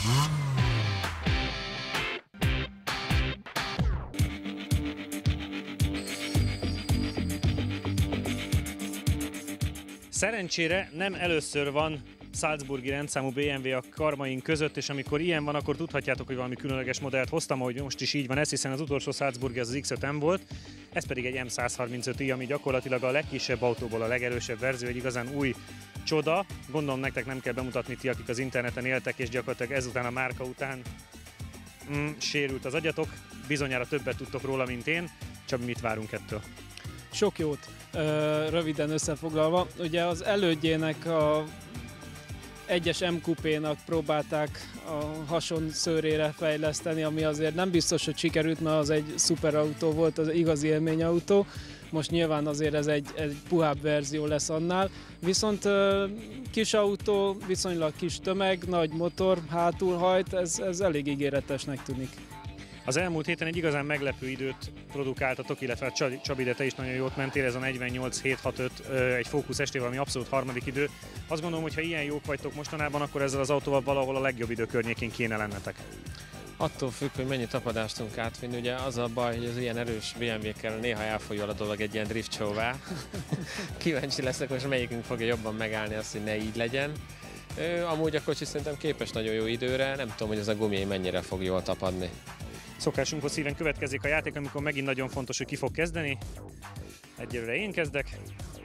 Szerencsére nem először van salzburgi rendszámú BMW a karmaink között, és amikor ilyen van, akkor tudhatjátok, hogy valami különleges modellt hoztam, ahogy most is így van ez, hiszen az utolsó salzburgi az X5M volt, ez pedig egy M135i, ami gyakorlatilag a legkisebb autóból a legerősebb verzió, egy igazán új csoda. Gondolom nektek nem kell bemutatni ti, akik az interneten éltek, és gyakorlatilag ezután a márka után sérült az agyatok. Bizonyára többet tudtok róla, mint én. Csabi, mit várunk ettől? Sok jót. Röviden összefoglalva. Ugye az elődjének a egyes M-kupénak próbálták a hason szőrére fejleszteni, ami azért nem biztos, hogy sikerült, mert az egy szuperautó volt, az igazi élményautó. Most nyilván azért ez egy puhább verzió lesz annál. Viszont kis autó, viszonylag kis tömeg, nagy motor, hátul hajt, ez elég ígéretesnek tűnik. Az elmúlt héten egy igazán meglepő időt produkáltatok, illetve Csabi, de te is nagyon jót mentél, ez a 48.765 egy Focus ST, ami abszolút harmadik idő. Azt gondolom, hogy ha ilyen jók vagytok mostanában, akkor ezzel az autóval valahol a legjobb idő környékén kéne lennetek. Attól függ, hogy mennyi tapadást tudunk átvinni, ugye az a baj, hogy az ilyen erős BMW-kkel néha elfolyol a dolog egy ilyen drift show-vá. Kíváncsi leszek, most melyikünk fogja jobban megállni azt, hogy ne így legyen. Amúgy a kocsi szerintem képes nagyon jó időre, nem tudom, hogy ez a gumi mennyire fog jól tapadni. Szokásunkhoz szíven következik a játék, amikor megint nagyon fontos, hogy ki fog kezdeni. Egyelőre én kezdek.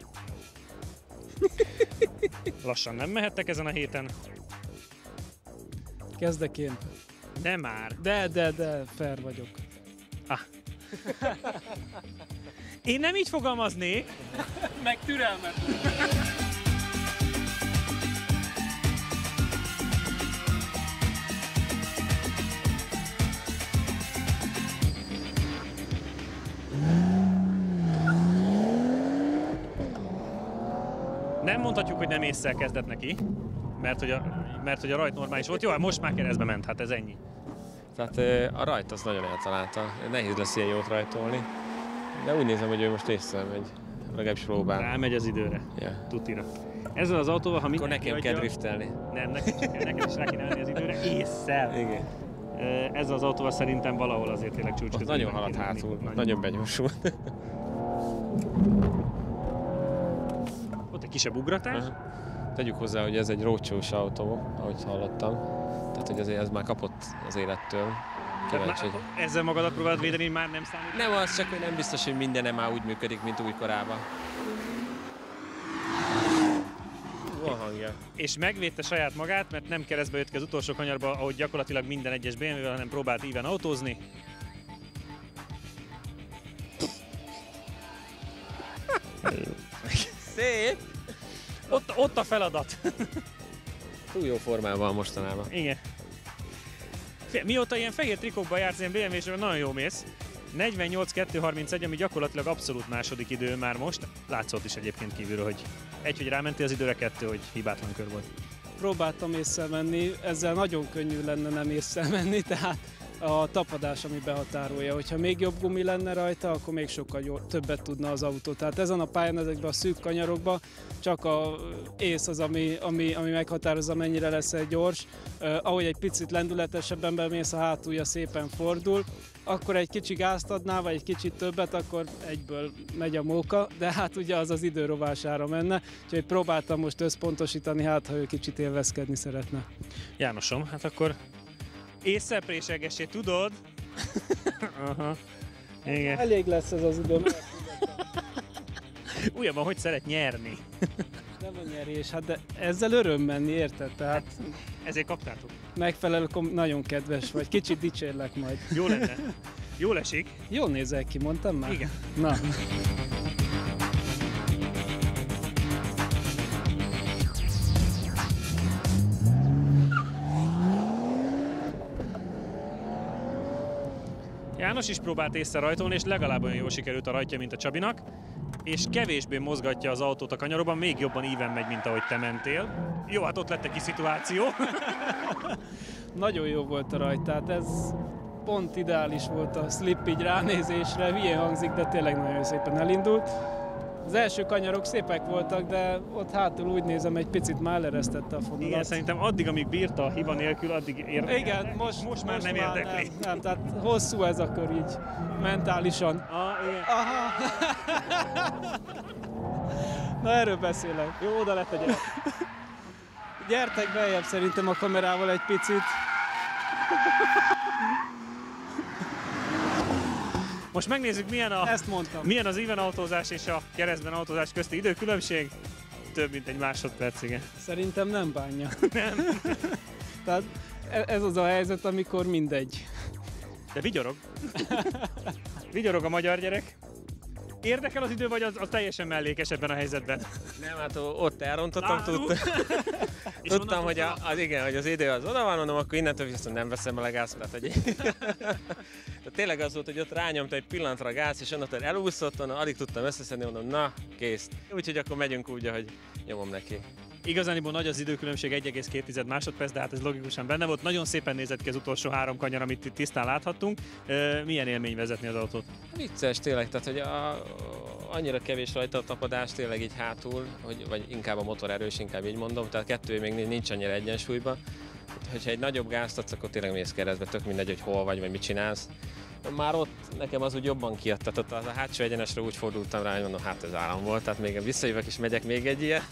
Lassan nem mehettek ezen a héten. Kezdek én. De már. De, fair vagyok. Ah. Én nem így fogalmaznék. Meg türelmet. Nem mondhatjuk, hogy nem ésszel kezdett neki, mert hogy a rajt normális volt. Jó, most már keresztbe ment, hát ez ennyi. Tehát a rajt az nagyon eltalálta, nehéz lesz ilyen jót rajtolni, de úgy nézem, hogy ő most észre megy, legalábbis próbál. Rámegy az időre, yeah. Tutira. Ezzel az autóval, ha akkor nekem kell driftelni. Nem, neked is rá kéne menni az időre, ésszel. Igen. Ezzel az autóval szerintem valahol azért tényleg csúcs közben. Nagyon haladt hátul, nagyon begyorsult. Ott egy kisebb ugratás. Tegyük hozzá, hogy ez egy roadshow-s autó, ahogy hallottam. Tehát, hogy azért ez már kapott az élettől. Kíváncsi, hogy... Ezzel magadat próbálod védeni, már nem számít? Nem az, csak hogy nem biztos, hogy minden már úgy működik, mint újkorában. Van hangja. És megvédte saját magát, mert nem keresztbe jött ki az utolsó kanyarba, ahogy gyakorlatilag minden egyes BMW-vel, hanem próbált íven autózni. Szép! Ott a feladat. Túl jó formában van mostanában. Igen. Mióta ilyen fehér trikókban jársz, ilyen BMW-sről nagyon jó mész. 48.231, ami gyakorlatilag abszolút második idő már most. Látszott is egyébként kívülről, hogy hogy rámentél az időre, 2, hogy hibátlan kör volt. Próbáltam észre menni, ezzel nagyon könnyű lenne nem észre menni, tehát a tapadás, ami behatárolja. Hogyha még jobb gumi lenne rajta, akkor még sokkal többet tudna az autó. Tehát ezen a pályán, ezekben a szűk kanyarokban csak a ész az, ami meghatározza, mennyire lesz egy gyors. Ahogy egy picit lendületesebben bemész, a hátulja szépen fordul, akkor egy kicsi gázt adnál, vagy egy kicsit többet, akkor egyből megy a móka, de hát ugye az az idő rovására menne, úgyhogy próbáltam most összpontosítani, hát ha ő kicsit élvezkedni szeretne. Jánosom, hát akkor észre préselgessé, tudod? Aha. Igen. Elég lesz ez az idő. Újabban, hogy szeret nyerni? Nem a nyerés, hát de ezzel öröm menni, érted? Tehát ezért kaptátok. megfelelő, nagyon kedves vagy, kicsit dicsérlek majd. Jó lenne. Jól esik. Jól nézel ki, mondtam már? Igen. Na. János is próbált észre rajtolni, és legalább olyan jól sikerült a rajtja, mint a Csabinak, és kevésbé mozgatja az autót a kanyarokban, még jobban íven megy, mint ahogy te mentél. Jó, hát ott lett egy kis szituáció. Nagyon jó volt a rajt, tehát ez pont ideális volt a slip így ránézésre, hülyén hangzik, de tényleg nagyon szépen elindult. Az első kanyarok szépek voltak, de ott hátul úgy nézem, egy picit már eleresztette a fonalat. Igen, szerintem addig, amíg bírta a hiba nélkül, addig érdekel. Igen, most már nem érdekli. Nem, tehát hosszú ez a kör így, mentálisan. Igen. Aha. Na erről beszélek. Jó, oda lett a gyerek. Gyertek beljebb szerintem a kamerával egy picit. Most megnézzük, Ezt mondtam. milyen az íven autózás és a keresztben autózás közti időkülönbség. Több mint egy másodperc, igen. Szerintem nem bánja. Nem. Tehát ez az a helyzet, amikor mindegy. De vigyorog. Vigyorog a magyar gyerek. Érdekel az idő, vagy az teljesen mellékes ebben a helyzetben? Nem, hát ott elrontottam, tudtam, hogy hogy az idő az oda van, mondom, akkor innentől viszont nem veszem el a gázt. Tehát tényleg az volt, hogy ott rányomta egy pillanatra a gáz, és onnantól elúszott, alig tudtam összeszedni, mondom, na, kész. Úgyhogy akkor megyünk úgy, ahogy nyomom neki. Igazániból nagy az időkülönbség, 1,2 másodperc, de hát ez logikusan benne volt. Nagyon szépen nézett ki az utolsó 3 kanyar, amit itt tisztán láthattunk. Milyen élmény vezetni az autót? Vicces tényleg, tehát hogy annyira kevés rajta a tapadás tényleg így hátul, vagy inkább a motor erős, inkább így mondom, tehát kettő még nincs annyira egyensúlyban. Hogyha egy nagyobb gázt adsz, akkor tényleg mész keresztbe, tök mindegy, hogy hol vagy mit csinálsz. Már ott nekem az úgy jobban kijött, tehát ott a hátsó egyenesre úgy fordultam rá, hogy mondom, hát ez állam volt, tehát még visszajövök és megyek még egy ilyet.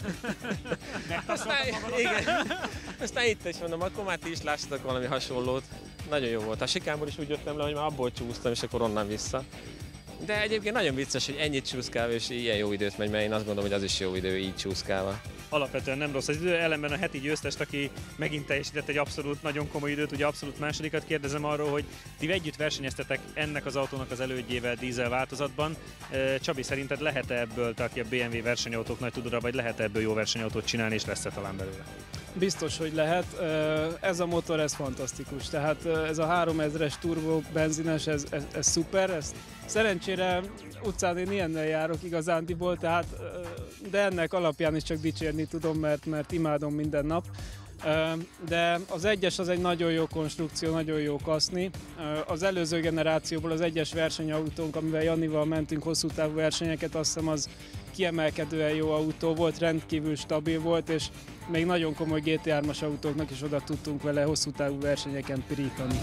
Aztán itt is mondom, akkor már ti is lássatok valami hasonlót. Nagyon jó volt. A sikámból is úgy jöttem le, hogy már abból csúsztam, és akkor onnan vissza. De egyébként nagyon vicces, hogy ennyit csúszkálva és ilyen jó időt megy, mert én azt gondolom, hogy az is jó idő így csúszkálva. Alapvetően nem rossz az idő, ellenben a heti győztest, aki megint teljesített egy abszolút nagyon komoly időt, ugye abszolút másodikat, kérdezem arról, hogy ti együtt versenyeztetek ennek az autónak az elődjével dízel változatban. Csabi, szerinted lehet-e ebből, te aki a BMW versenyautók nagy tudora, vagy lehet ebből jó versenyautót csinálni, és lesz-e talán belőle? Biztos, hogy lehet. Ez a motor, ez fantasztikus. Tehát ez a 3000-es turbo benzines, ez szuper. Szerencsére utcán én ilyennel járok igazándiból, tehát, de ennek alapján is csak dicsérni tudom, mert imádom minden nap. De az egyes az egy nagyon jó konstrukció, nagyon jó kaszni. Az előző generációból az egyes versenyautónk, amivel Janival mentünk hosszú távú versenyeket, azt hiszem az kiemelkedően jó autó volt, rendkívül stabil volt, és még nagyon komoly GT3-as autóknak is oda tudtunk vele hosszú távú versenyeken pirítani.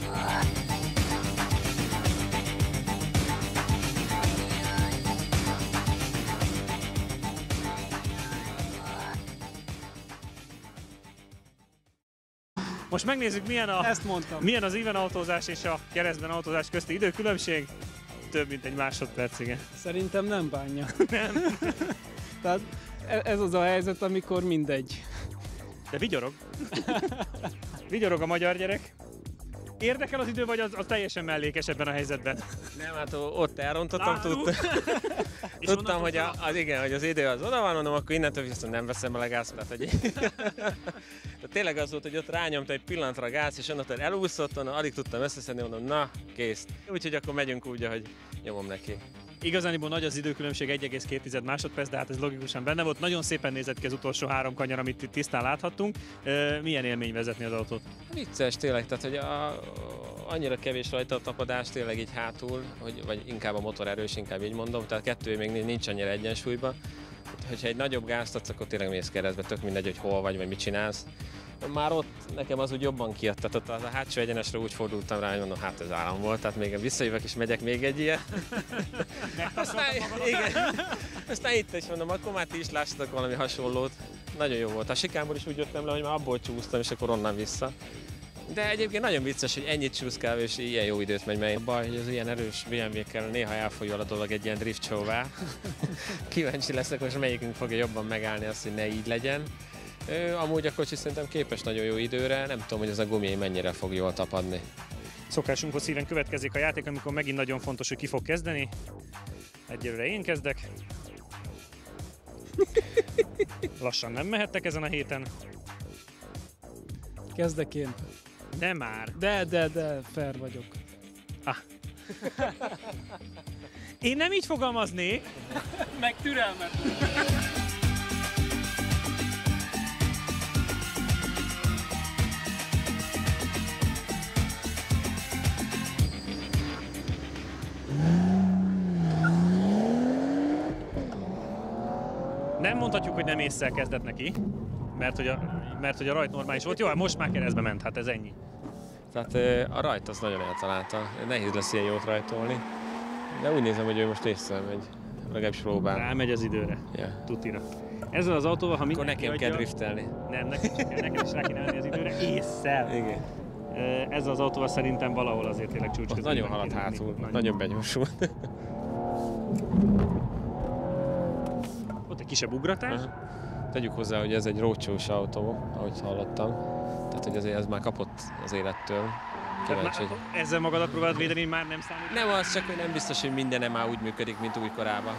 Most megnézzük, Ezt mondtam. milyen az íven autózás és a keresztben autózás közti időkülönbség. Több mint egy másodperc, igen. Szerintem nem bánja. Nem. Tehát ez az a helyzet, amikor mindegy. De vigyorog. Vigyorog a magyar gyerek. Érdekel az idő, vagy az teljesen mellékes ebben a helyzetben? Nem, hát ott elrontottam, tudtam, hogy hogy az idő az oda van, mondom, akkor innentől viszont nem veszem el a gázt. Tehát tényleg az volt, hogy ott rányomta egy pillanatra a gáz, és onnantól elúszott, alig tudtam összeszedni, mondom, na, kész. Úgyhogy akkor megyünk úgy, ahogy nyomom neki. Igazániból nagy az időkülönbség, 1,2 másodperc, de hát ez logikusan benne volt. Nagyon szépen nézett ki az utolsó 3 kanyar, amit itt tisztán láthattunk. Milyen élmény vezetni az autót? Vicces tényleg, tehát hogy annyira kevés rajta a tapadás tényleg így hátul, vagy inkább a motor erős, inkább így mondom, tehát kettő még nincs annyira egyensúlyban. Hogyha egy nagyobb gázt adsz, akkor tényleg mész keresztbe, tök mindegy, hogy hol vagy mit csinálsz. Már ott nekem az úgy jobban kijött, tehát ott a hátsó egyenesre úgy fordultam rá, hogy mondom, hát ez állam volt, tehát még visszajövök és megyek még egy ilyet. Aztán itt is mondom, akkor már ti is lássatok valami hasonlót. Nagyon jó volt. A sikámból is úgy jöttem le, hogy már abból csúsztam, és akkor onnan vissza. De egyébként nagyon vicces, hogy ennyit csúszkálva és ilyen jó időt megy, mert a baj, hogy az ilyen erős BMW-kkel néha elfolyol a dolog egy ilyen drift show-vá. Kíváncsi leszek, most melyikünk fogja jobban megállni azt, hogy ne így legyen. Amúgy a kocsi szerintem képes nagyon jó időre, nem tudom, hogy ez a gumi mennyire fog jól tapadni. Szokásunkhoz szíven következik a játék, amikor megint nagyon fontos, hogy ki fog kezdeni. Egyelőre én kezdek. Lassan nem mehettek ezen a héten. Kezdek én. De már. De, fair vagyok. Én nem így fogalmaznék. Meg türelmet. Nem mondhatjuk, hogy nem ésszel kezdett neki, mert hogy a rajt normális volt. Jó, hát most már keresztbe ment, hát ez ennyi. Tehát a rajt az nagyon eltalálta. Nehéz lesz ilyen jót rajtolni. De úgy nézem, hogy ő most észre megy. Legalábbis próbál. Rámegy az időre. Yeah. Tutira. Ezzel az autóval, ha Akkor mindenki nekem kell adja, driftelni. nem, neked is rá kéne menni az időre, ésszel. Igen. Ezzel az autóval szerintem valahol azért tényleg csúcs közben. Nagyon halad hátul, nagyon begyorsult. Ott egy kisebb ugratás. Tegyük hozzá, hogy ez egy roadshow-s autó, ahogy hallottam. Tehát, hogy azért ez már kapott az élettől. Kíváncsi, hogy... Ezzel magadat próbálod védeni, már nem számít? Nem az, csak hogy nem biztos, hogy minden már úgy működik, mint újkorában.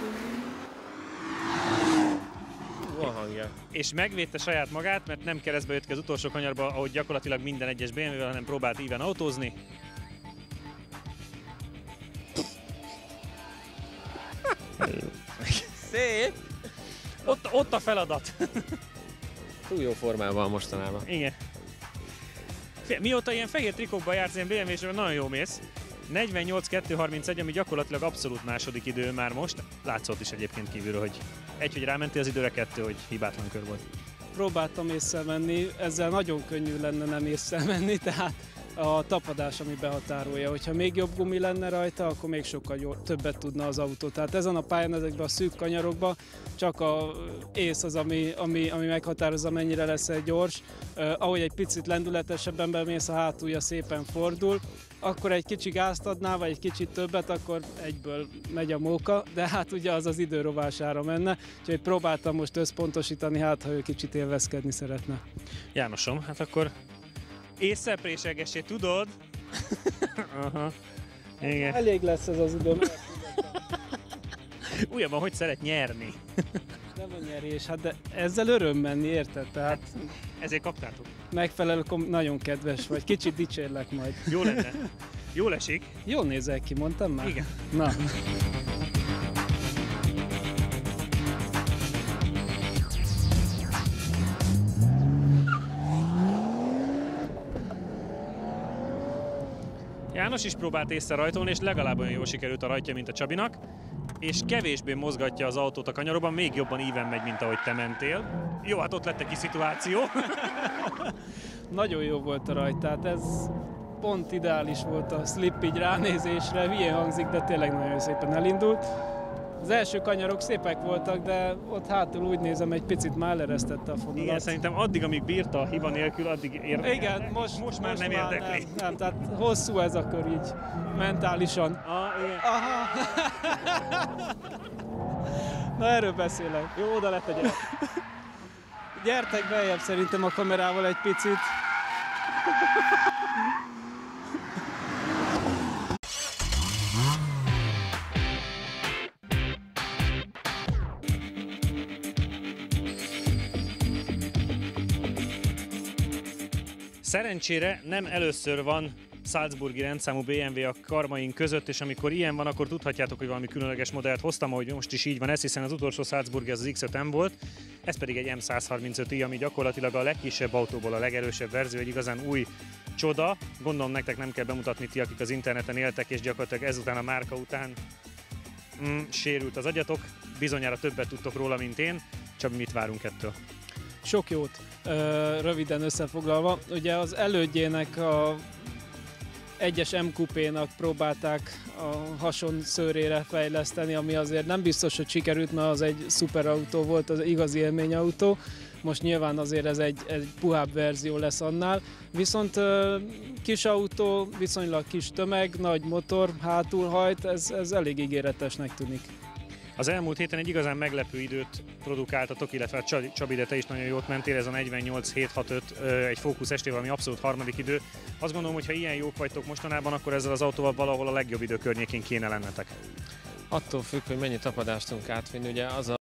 Van hangja. És megvédte saját magát, mert nem keresztbe jött ki az utolsó kanyarba, ahogy gyakorlatilag minden egyes BMW-vel, hanem próbált íven autózni. Szép! Ott a feladat. Túl jó formában van mostanában. Igen. Mióta ilyen fehér trikókban jársz, ilyen BMW-sről nagyon jó mész. 48-2-31, ami gyakorlatilag abszolút második idő már most. Látszott is egyébként kívülről, hogy hogy rámentél az időre, 2, hogy hibátlan kör volt. Próbáltam észre menni, ezzel nagyon könnyű lenne nem észre menni, tehát a tapadás, ami behatárolja. Hogyha még jobb gumi lenne rajta, akkor még sokkal többet tudna az autó. Tehát ezen a pályán, ezekben a szűk kanyarokban csak a ész az, ami meghatározza, mennyire lesz egy gyors. Ahogy egy picit lendületesebben bemész, a hátulja szépen fordul, akkor egy kicsi gázt adnál, vagy egy kicsit többet, akkor egyből megy a móka, de hát ugye az az idő rovására menne, úgyhogy próbáltam most összpontosítani, hát ha ő kicsit élvezkedni szeretne. Jánosom, hát akkor ésszel préselgessé, tudod? Aha. Igen. Elég lesz ez az idő. Újabban, hogy szeret nyerni. Nem a nyerés, hát de ezzel öröm menni, érted? Tehát Ezért kaptátok. megfelelő, nagyon kedves vagy, kicsit dicsérlek majd. Jó lenne. Jól esik. Jól nézel ki, mondtam már? Igen. Na. János is próbált észre rajtolni, és legalább olyan jól sikerült a rajtja, mint a Csabinak, és kevésbé mozgatja az autót a kanyarokban, még jobban íven megy, mint ahogy te mentél. Jó, hát ott lett egy kis szituáció. Nagyon jó volt a rajt, tehát ez pont ideális volt a slip így ránézésre, hülyén hangzik, de tényleg nagyon szépen elindult. Az első kanyarok szépek voltak, de ott hátul úgy nézem, egy picit már leresztette a fonalat. Igen, szerintem addig, amíg bírta a hiba nélkül, addig érdekelte. Igen, most már nem érdekli. Nem, tehát hosszú ez a kör így, mentálisan. Igen. Aha. Na erről beszélek. Jó, oda lett a gyerek. Gyertek beljebb szerintem a kamerával egy picit. Szerencsére nem először van salzburgi rendszámú BMW a karmaink között, és amikor ilyen van, akkor tudhatjátok, hogy valami különleges modellt hoztam, ahogy most is így van ez, hiszen az utolsó salzburgi az X5M volt, ez pedig egy M135i, ami gyakorlatilag a legkisebb autóból a legerősebb verzió, egy igazán új csoda. Gondolom nektek nem kell bemutatni ti, akik az interneten éltek, és gyakorlatilag ezután a márka után sérült az agyatok, bizonyára többet tudtok róla, mint én. Csabi, mit várunk ettől? Sok jót, röviden összefoglalva. Ugye az elődjének a egyes M-kupénak próbálták a hason szőrére fejleszteni, ami azért nem biztos, hogy sikerült, mert az egy szuperautó volt, az igazi élményautó. Most nyilván azért ez egy puhább verzió lesz annál. Viszont kis autó, viszonylag kis tömeg, nagy motor, hátul hajt, ez elég ígéretesnek tűnik. Az elmúlt héten egy igazán meglepő időt produkáltatok, illetve Csabi, de te is nagyon jót mentél, ez a 48.765 egy Focus ST, ami abszolút harmadik idő. Azt gondolom, hogy ha ilyen jók vagytok mostanában, akkor ezzel az autóval valahol a legjobb idő környékén kéne lennetek. Attól függ, hogy mennyi tapadást tudunk átvinni, ugye az a